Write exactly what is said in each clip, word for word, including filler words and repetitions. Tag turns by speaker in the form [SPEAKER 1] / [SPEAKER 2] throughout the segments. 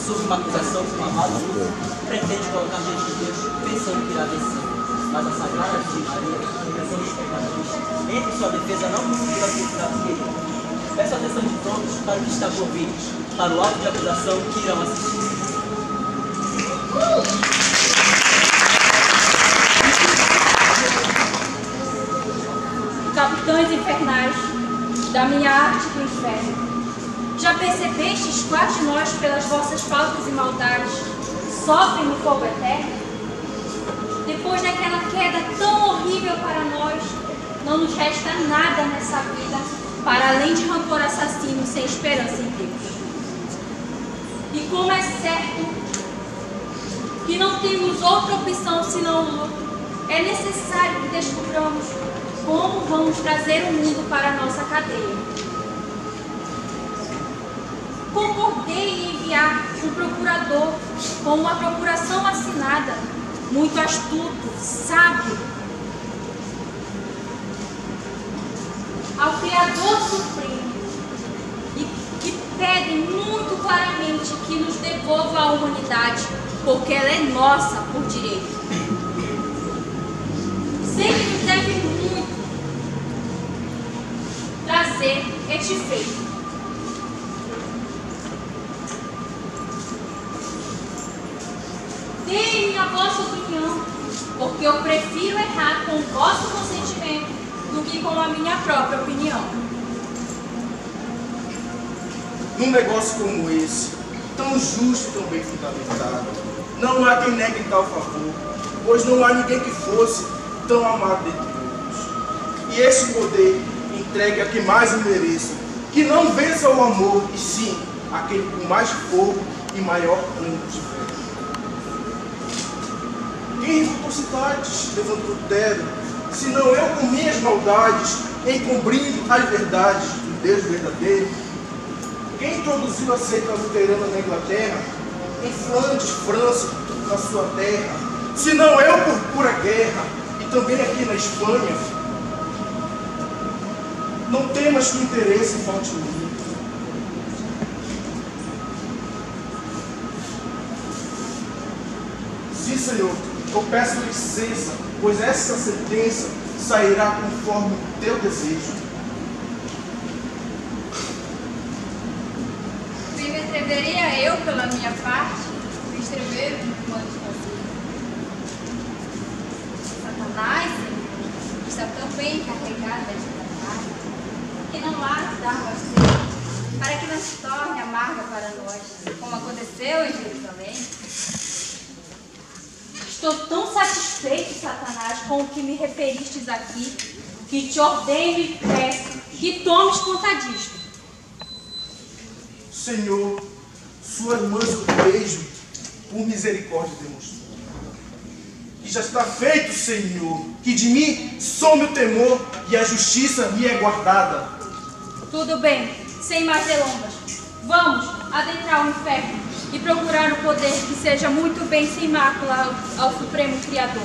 [SPEAKER 1] sob uma acusação abusa, pretende colocar diante de Deus pensando que irá vencer. Mas a Sagrada de Maria, pensando os pecadores, entre sua defesa não conseguiu acreditar que ele. Peço a atenção de todos para o que está por vir, para o auto de acusação que irão assistir.
[SPEAKER 2] Capitães infernais da minha arte do inferno, já percebestes quais de nós, pelas vossas faltas e maldades, sofrem no fogo eterno? Depois daquela queda tão horrível para nós, não nos resta nada nessa vida, para além de rancor assassino sem esperança em Deus. E como é certo que não temos outra opção senão o luto, é necessário que descobramos como vamos trazer o mundo para a nossa cadeia. Concordei em enviar um procurador com uma procuração assinada, muito astuto, sábio, ao Criador Supremo, e que pede muito claramente que nos devolva a humanidade, porque ela é nossa por direito. Sei que nos deve muito trazer este feito. Deem-me a vossa opinião, porque eu prefiro errar com o vosso consentimento do que com a minha própria opinião.
[SPEAKER 3] Num negócio como esse, tão justo e tão bem fundamentado, não há quem negue tal favor, pois não há ninguém que fosse tão amado de todos. E esse poder entregue a quem mais o mereça, que não vença o amor, e sim aquele com mais fogo e maior ânimo de fé. Quem revoltou cidades, levantou terra, senão eu com minhas maldades, encobrindo as verdades do Deus verdadeiro? Quem introduziu a seita luterana na Inglaterra, em Flandres, França, na sua terra, senão eu por pura guerra, e também aqui na Espanha? Não temas que o interesse falte em mim. Sim, Senhor, eu peço licença, pois essa sentença sairá conforme o teu desejo.
[SPEAKER 2] Bem me atreveria eu, pela minha parte, a escrever o que mandas fazer. Satanás, Senhor, está tão bem carregada de trabalho, que não há dar você, para que não se torne amarga para nós, como aconteceu em Jerusalém. Estou tão satisfeito, Satanás, com o que me referistes aqui, que te ordeno e peço que tomes conta disto.
[SPEAKER 3] Senhor, suas mãos eu beijo, por misericórdia demonstrou. E já está feito, Senhor, que de mim some o temor e a justiça me é guardada.
[SPEAKER 2] Tudo bem, sem mais delongas. Vamos adentrar o inferno e procurar o poder que seja muito bem sem mácula ao, ao Supremo Criador.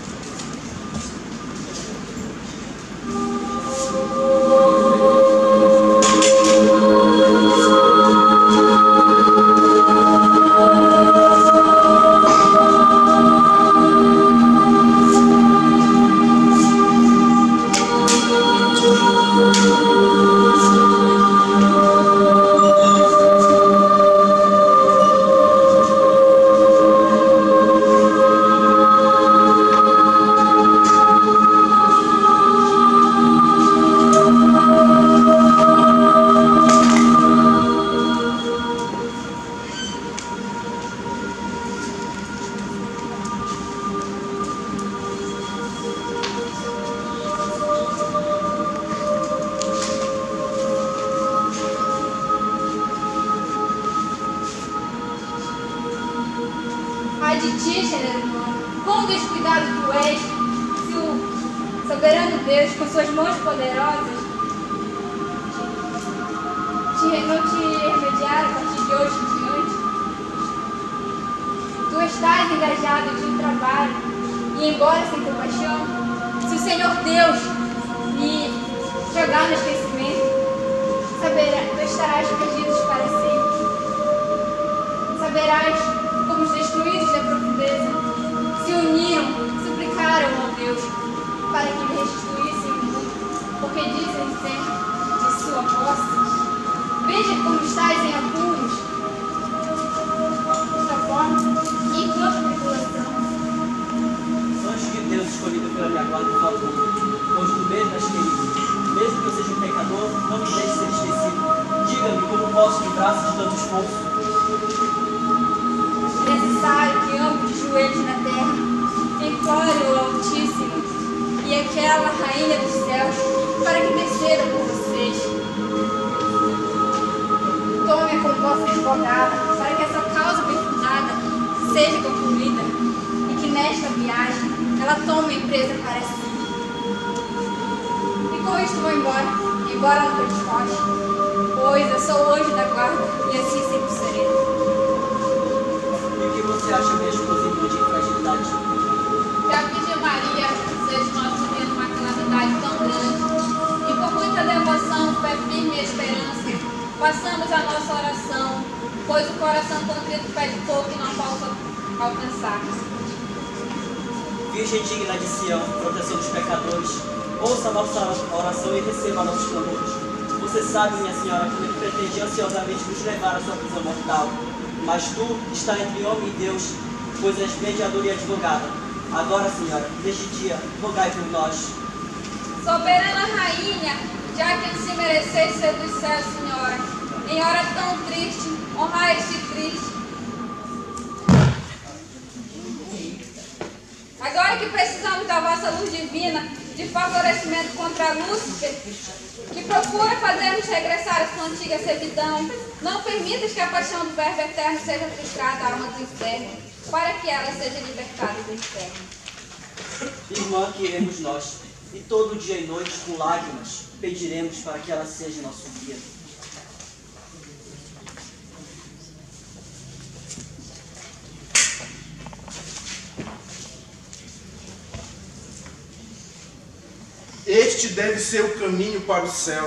[SPEAKER 2] Ai de ti, gênero humano, quão descuidado tu és, se o soberano Deus, com suas mãos poderosas, te, não te remediar a partir de hoje em diante. Tu estás engajado de um trabalho, e embora sem compaixão, se o Senhor Deus me jogar no esquecimento, saberá, tu estarás perdido para sempre. Saberás como os destruídos da profundeza se uniram, suplicaram ao Deus para que lhe restituísse o mundo, porque dizem sempre de sua posse: veja como estáis em apuros, desta forma, e quanta tribulação.
[SPEAKER 1] Anjo de Deus escolhido pela minha guarda e favor, pois tu mesmo és querido, mesmo que eu seja um pecador, não me deixe ser esquecido. Diga-me como posso livrar-se de tanto esforço.
[SPEAKER 2] É necessário que ande de joelhos na terra, implore o Altíssimo e aquela Rainha dos céus, para que interceda por vocês. Tome-a como vossa advogada, para que essa causa bem fundada seja concluída, e que nesta viagem ela tome a empresa para si. E com isto vou embora, embora não desfoge, pois eu sou o anjo da guarda e assim sempre serei.
[SPEAKER 1] E o que você acha mesmo dos níveis de fragilidade?
[SPEAKER 2] Que a Virgem Maria seja nosso meio de uma calamidade tão grande, e com muita devoção, fé firme e esperança, façamos a nossa oração, pois o coração contrito pede pouco e não possa alcançar.
[SPEAKER 1] Virgem digna de Sião, proteção dos pecadores, ouça a nossa oração e receba nossos clamores. Você sabe, minha senhora, que ele pretendia ansiosamente nos levar à sua prisão mortal, mas tu está entre homem e Deus, pois és mediadora e advogada. Agora, senhora, neste dia, rogai por nós.
[SPEAKER 2] Soberana Rainha, já que assim mereceis ser dos céus, senhora, em hora tão triste, honrai este triste. Agora que precisamos da vossa luz divina, de favorecimento contra Lúcifer, que procura fazer-nos regressar à sua antiga servidão, não permitas que a paixão do Verbo eterno seja frustrada à alma do inferno, para que ela seja libertada do inferno.
[SPEAKER 1] Irmã, que iremos nós, e todo dia e noite, com lágrimas, pediremos para que ela seja nosso guia.
[SPEAKER 3] Este deve ser o caminho para o céu.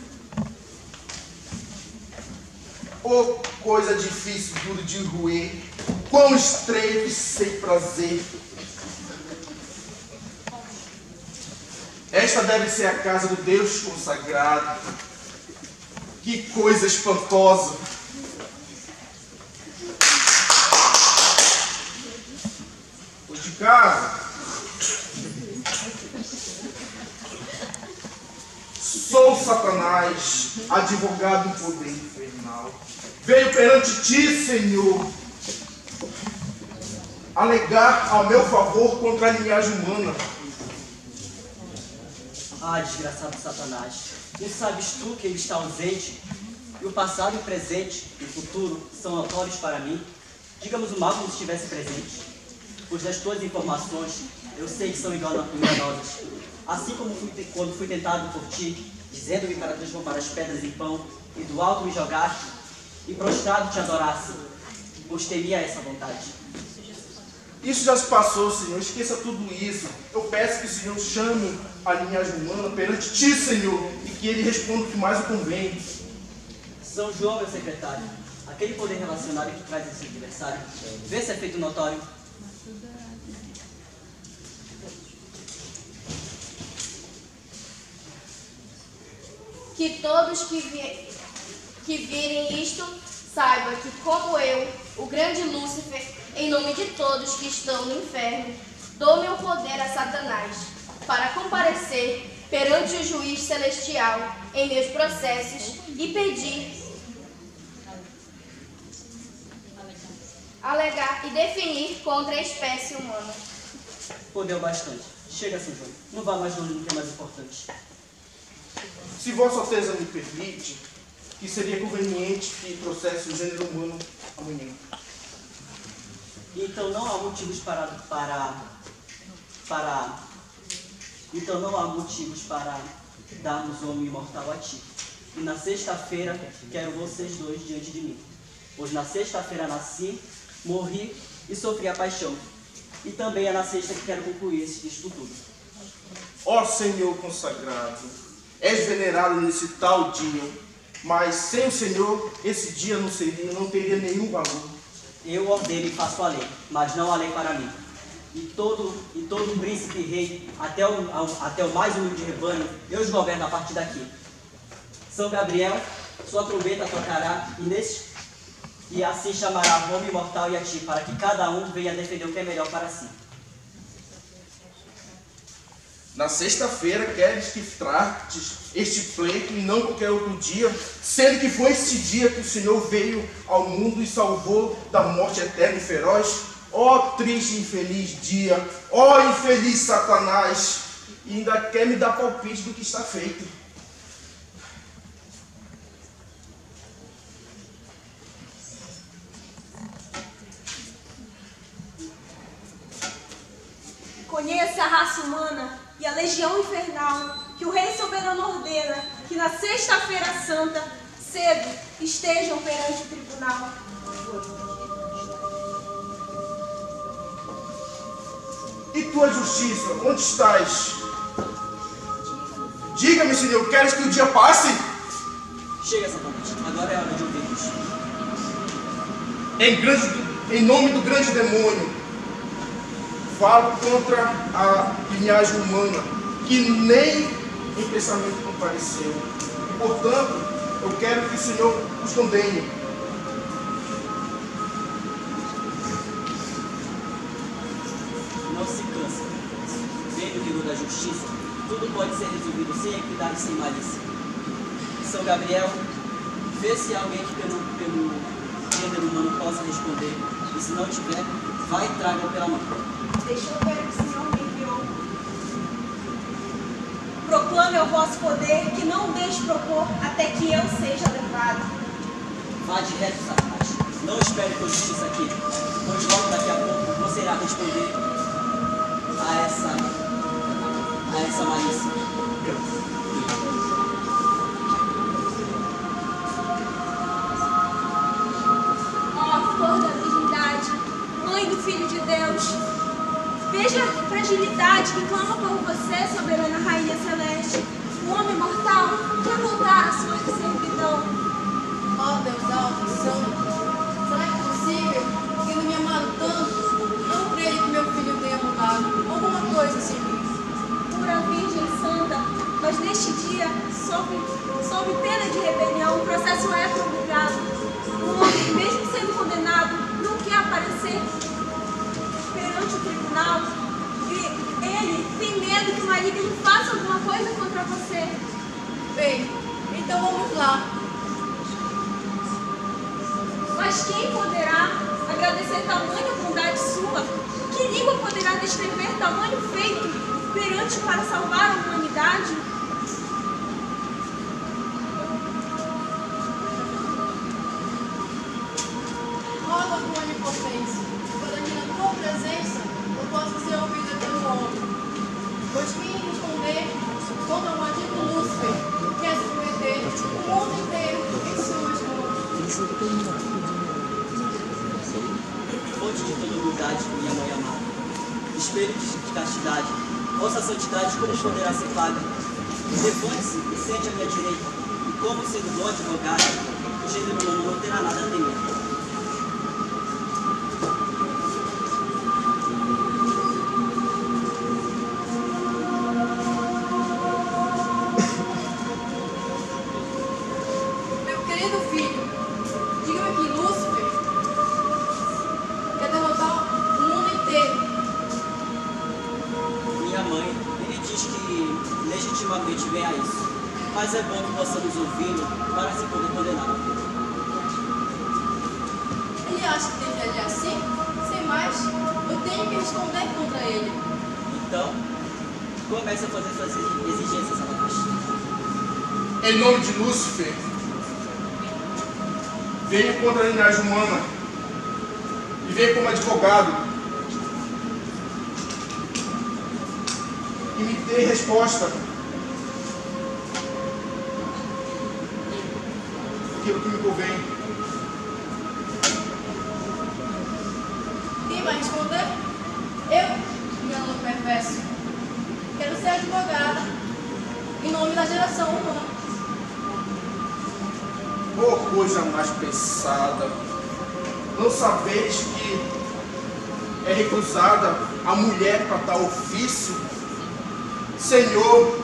[SPEAKER 3] Oh, coisa difícil, duro de roer, quão estreito e sem prazer. Esta deve ser a casa do Deus consagrado. Que coisa espantosa. Tô de casa. Sou Satanás, advogado em poder infernal. Veio perante ti, Senhor, alegar ao meu favor contra a linhagem humana.
[SPEAKER 1] Ah, desgraçado Satanás, não sabes tu que ele está ausente? E o passado e o presente e o futuro são notórios para mim? Digamos o mal como se estivesse presente. Pois das tuas informações, eu sei que são enganosas. Assim como fui, quando fui tentado por ti, dizendo-me para transformar as pedras em pão, e do alto me jogaste, e prostrado te adorasse, pois temia essa vontade.
[SPEAKER 3] Isso já se passou, Senhor. Esqueça tudo isso. Eu peço que o Senhor chame a linhagem humana perante ti, Senhor, e que ele responda o que mais o convém.
[SPEAKER 1] São João, meu secretário, aquele poder relacionário que traz esse adversário, vê se é feito notório.
[SPEAKER 4] Que todos que, vi que virem isto saibam que, como eu, o grande Lúcifer, em nome de todos que estão no inferno, dou meu poder a Satanás, para comparecer perante o juiz celestial em meus processos e pedir, alegar e definir contra a espécie humana.
[SPEAKER 1] Poder bastante. Chega, São João. Não vá mais longe do que é mais importante.
[SPEAKER 3] Se Vossa Alteza me permite, que seria conveniente que trouxesse o gênero humano amanhã.
[SPEAKER 1] Então não há motivos para, para, para, então não há motivos para darmos o homem imortal a ti. E na sexta-feira quero vocês dois diante de mim. Pois na sexta-feira nasci, morri e sofri a paixão. E também é na sexta que quero concluir isto tudo.
[SPEAKER 3] Ó Senhor consagrado, és venerado nesse tal dia, mas sem o Senhor esse dia não seria, não teria nenhum valor.
[SPEAKER 1] Eu ordeno e faço a lei, mas não a lei para mim. E todo, e todo príncipe e rei, até o, ao, até o mais humilde rebanho, eu os governo a partir daqui. São Gabriel, sua trombeta tocará, e, nesse, e assim chamará o homem imortal e a ti, para que cada um venha defender o que é melhor para si.
[SPEAKER 3] Na sexta-feira queres que trates este pleito e não qualquer outro dia, sendo que foi esse dia que o Senhor veio ao mundo e salvou da morte eterna e feroz? Ó triste e infeliz dia, ó infeliz Satanás, e ainda quer me dar palpite do que está feito.
[SPEAKER 5] Conheça a raça humana e a legião infernal, que o Rei Soberano ordena que na sexta-feira santa, cedo, estejam perante o tribunal.
[SPEAKER 3] E tua justiça, onde estás? Diga-me, Senhor, queres que o dia passe?
[SPEAKER 1] Chega, Satanás, agora é hora de ouvirmos.
[SPEAKER 3] Em, grande, em nome do grande demônio, falo contra a linhagem humana, que nem em pensamento compareceu. E, portanto, eu quero que o Senhor os condene.
[SPEAKER 1] Não se canse. Vendo o rigor da justiça, tudo pode ser resolvido sem equidade e sem malícia. São Gabriel, vê se há alguém que pelo, pelo gênero humano possa responder. E se não tiver, vai e traga pela mão.
[SPEAKER 5] Deixa eu ver o que o Senhor me enviou. Proclame ao vosso poder que não deixe propor até que eu seja levado.
[SPEAKER 1] Vá de reto, Satanás. Não espere por justiça aqui, pois logo daqui a pouco você irá responder a essa, a essa malícia.
[SPEAKER 5] Ó, flor da virgindade, mãe do Filho de Deus, veja a fragilidade que clama por você, soberana Rainha Celeste. O homem mortal quer voltar à sua servidão.
[SPEAKER 4] Ó Deus alto e santo, será que é possível que não me amado tanto? Não creio que meu filho tenha mudado alguma coisa sem mim.
[SPEAKER 5] Pura Virgem Santa, mas neste dia, sob, sob pena de rebelião, o processo é promulgado. O homem, mesmo sendo condenado, não quer aparecer perante o tribunal. E ele tem medo que o maligno faça alguma coisa contra você.
[SPEAKER 4] Bem, então vamos lá.
[SPEAKER 5] Mas quem poderá agradecer tamanha bondade sua? Que língua poderá descrever tamanho feito perante para salvar a humanidade?
[SPEAKER 4] Roga com onipotência, para que na tua presença eu possa ser ouvido pelo homem. Pois quem responder contra o maldito Lúcifer, quer submeter o mundo inteiro em suas mãos.
[SPEAKER 1] Fonte de toda humildade, minha mãe amada. Espelho de castidade, vossa santidade como poderá ser paga? Levante-se e sente à minha direita, e como sendo bom advogado, o gênero humano não terá nada a temer.
[SPEAKER 4] Meu querido filho, diga-me que Lúcifer quer derrotar o mundo inteiro.
[SPEAKER 1] Minha mãe, ele diz que legitimamente vem a isso, mas é bom que possamos ouvi-lo para se poder condenar.
[SPEAKER 4] Ele acha que tem que agir assim? Sem mais, eu tenho que responder contra ele.
[SPEAKER 1] Então, comece a fazer suas exigências, Satanás.
[SPEAKER 3] Em nome de Lúcifer, venho contra a linhagem humana e venho como advogado e me dê resposta aquilo que me convém.
[SPEAKER 4] Quem vai responder? Eu, meu louco perverso. Quero ser advogada em nome da geração humana.
[SPEAKER 3] Oh, coisa mais pensada. Não sabeis que é recusada a mulher para tal ofício? Senhor,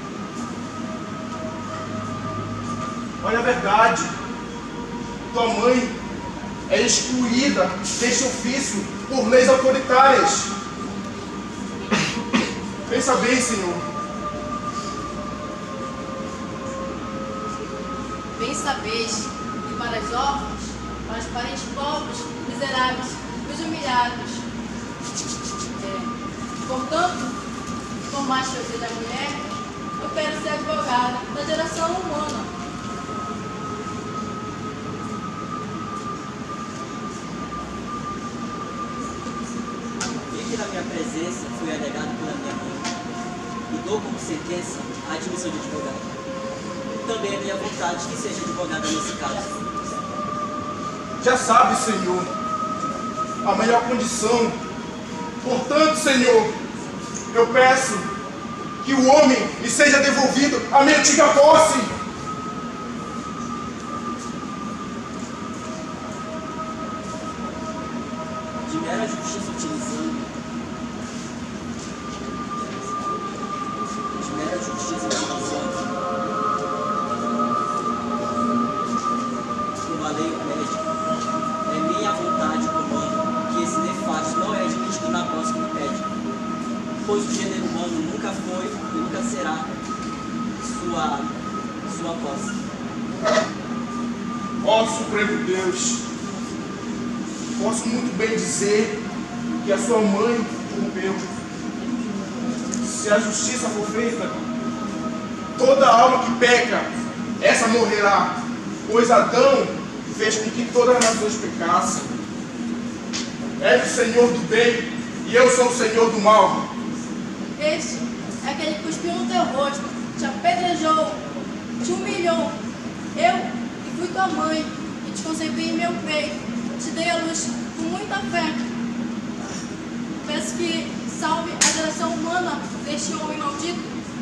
[SPEAKER 3] olha a verdade. Tua mãe é excluída deste ofício por leis autoritárias. Pensa bem, Senhor.
[SPEAKER 6] Bem sabeis que para os órfãos, para os parentes pobres, miseráveis, os humilhados, é, portanto, por mais que eu seja mulher, eu quero ser advogada da geração humana.
[SPEAKER 1] E que na minha presença fui alegado pela minha mãe, e dou como sentença a admissão de advogado. Também é minha vontade que seja advogada nesse caso.
[SPEAKER 3] Já sabe, Senhor, a melhor condição. Portanto, Senhor, eu peço que o homem me seja devolvido a minha antiga posse.
[SPEAKER 1] De mera justiça utilizando, de mera justiça utilizando, como a lei o pede, é minha vontade comando que esse nefasto não é admitido na posse que me pede, pois o gênero humano nunca foi e nunca será sua, sua posse.
[SPEAKER 3] Ó Supremo Deus, posso muito bem dizer que a sua mãe corrompeu. Se a justiça for feita, toda alma que peca, essa morrerá, pois Adão fez com que todas as nações pecassem. És o Senhor do bem e eu sou o Senhor do mal.
[SPEAKER 6] Este é aquele que cuspiu no teu rosto, te apedrejou, te humilhou. Eu, que fui tua mãe, e te concebi em meu peito, te dei a luz com muita fé. Peço que salve a geração humana deste homem maldito.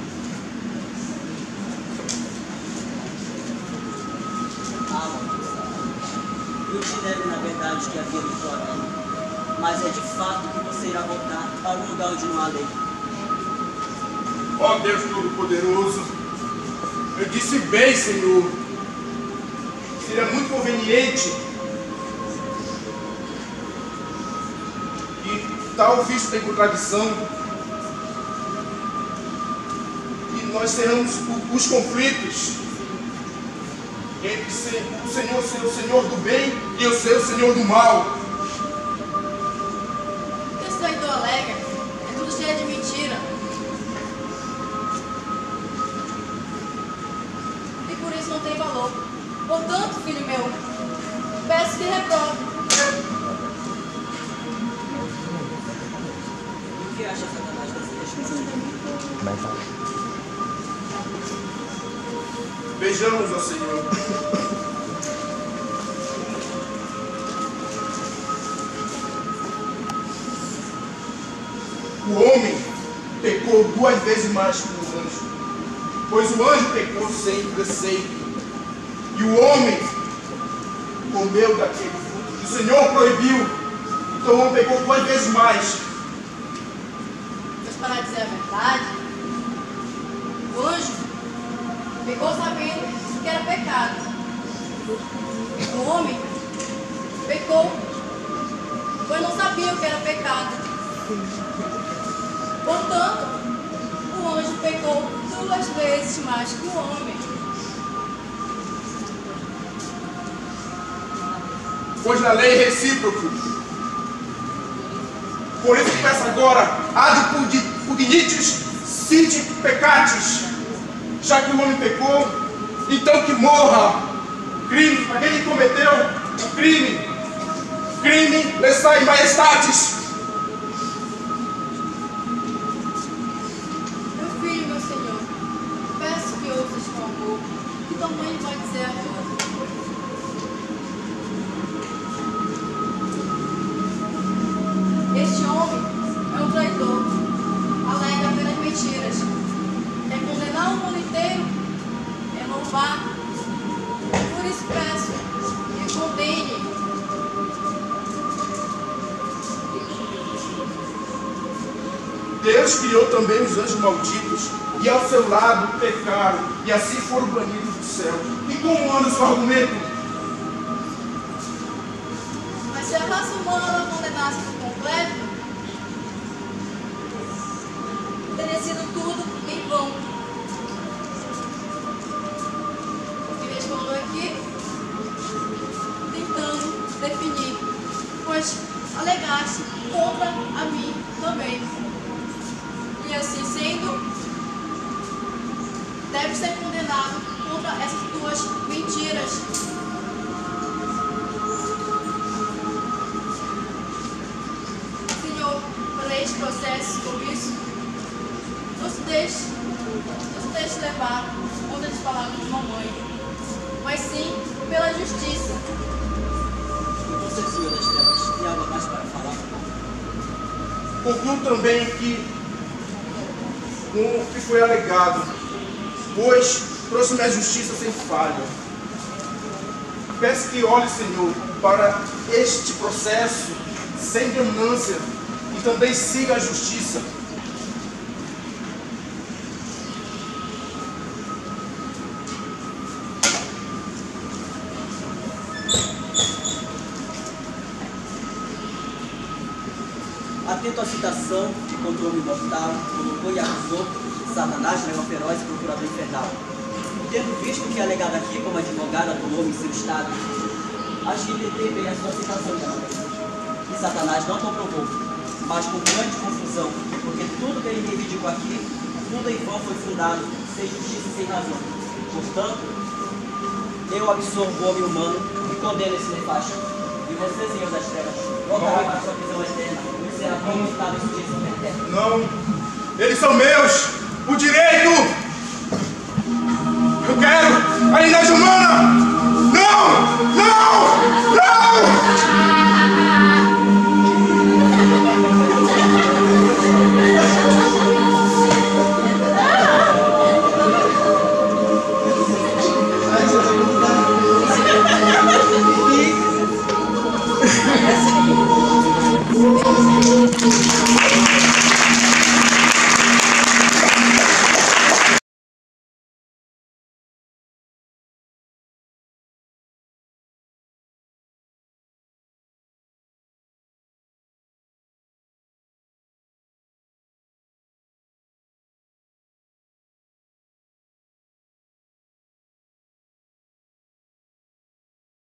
[SPEAKER 1] Ama. Eu te nego, na verdade, que havia vitória, mas é de fato que você irá voltar para o lugar onde não há lei.
[SPEAKER 3] Ó Deus Todo-Poderoso, eu disse bem, Senhor, seria muito conveniente que tal ofício tem contradição e nós tenhamos os conflitos entre o Senhor ser o Senhor do bem e eu ser o Senhor do mal.
[SPEAKER 6] O que esse traidor alega é tudo cheio de mentira. E por isso não tem valor. Portanto, filho meu, peço que reprove.
[SPEAKER 1] O que acha Satanás dessa questão?
[SPEAKER 3] Vejamos, ó Senhor. O homem pecou duas vezes mais que o anjo, pois o anjo pecou sem preceito, e o homem comeu daquele fruto que o Senhor proibiu, então o homem pecou duas vezes mais.
[SPEAKER 6] Mas para dizer a verdade, o anjo pecou sabendo que era pecado. O homem pecou, pois não sabia o que era pecado. Portanto, o anjo pecou duas vezes mais que o homem.
[SPEAKER 3] Pois na lei é recíproco. Por isso que peço agora, ad punitis sit peccatis. Já que o homem pecou, então que morra. Crime, aquele que cometeu o crime. Crime, lestai majestatis.
[SPEAKER 6] Meu filho, meu Senhor, peço que ouças com amor, que tua mãe vai dizer a todos. Este homem é um traidor, alega apenas mentiras, quer condenar o mundo inteiro, é louvar. Por isso peço que condene
[SPEAKER 3] Deus criou também os anjos malditos, e ao seu lado pecaram, e assim foram banidos do céu. E como anda o seu argumento?
[SPEAKER 6] Mas se a raça humana condenasse por completo, teria sido tudo em vão. Ele respondeu aqui, tentando definir, pois alegasse contra a mim também. E assim sendo, deve ser condenado contra essas duas mentiras. Senhor, para este processo, por isso, não se deixe, não se deixe levar contra as palavras de mamãe, mas sim pela justiça.
[SPEAKER 1] E você, Senhor das Trevas, tem algo mais para falar?
[SPEAKER 3] Concluo também que com o que foi alegado, pois trouxe-me a justiça sem falha. Peço que olhe, Senhor, para este processo sem ganância e também siga a justiça.
[SPEAKER 1] Atento à citação que contra o homem mortal, colocou e acusou Satanás, dragão feroz e procurador infernal. Tendo visto que é alegado aqui como advogada do homem em seu estado, acho que tentei bem a sua citação, e Satanás não comprovou, mas com grande confusão, porque tudo que ele reivindicou aqui, tudo em vão foi fundado, sem justiça e sem razão. Portanto, eu absorvo o homem humano e condeno esse nefasto. E você, Senhor das Trevas, voltará para a sua prisão eterna. Será comunicado em justiça eterna.
[SPEAKER 3] Não, eles são meus, o direito. Eu quero a linhagem humana. Não, não, não.
[SPEAKER 1] E...